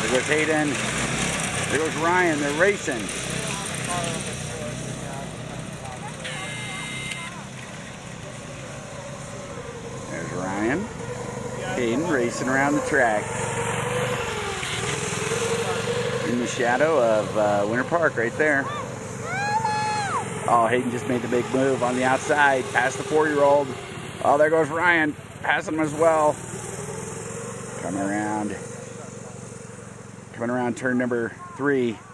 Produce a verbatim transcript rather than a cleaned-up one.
There goes Hayden. There goes Ryan. They're racing. There's Ryan. Hayden racing around the track. In the shadow of uh, Winter Park right there. Oh, Hayden just made the big move on the outside, past the four-year-old. Oh, there goes Ryan, passing him as well. Coming around, coming around turn number three.